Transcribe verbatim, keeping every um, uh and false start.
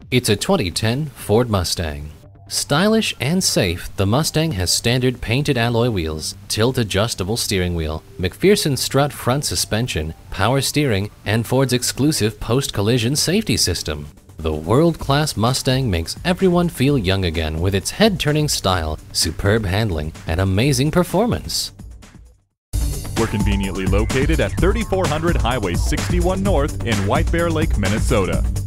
It's a twenty ten Ford Mustang. Stylish and safe, the Mustang has standard painted alloy wheels, tilt-adjustable steering wheel, McPherson strut front suspension, power steering, and Ford's exclusive post-collision safety system. The world-class Mustang makes everyone feel young again with its head-turning style, superb handling, and amazing performance. We're conveniently located at thirty-four hundred Highway sixty-one North in White Bear Lake, Minnesota.